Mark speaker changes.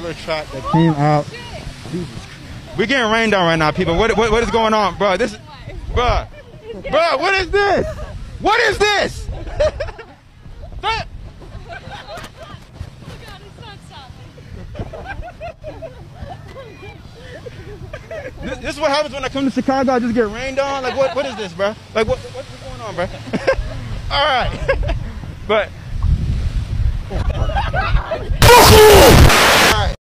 Speaker 1: water truck that came out. We're getting rained on right now, people. What is going on, bro? This, bro, what is this? What is this? This is what happens when I come to Chicago. I just get rained on. Like, what is this, bro? Like, what's going on, bro? All right, but.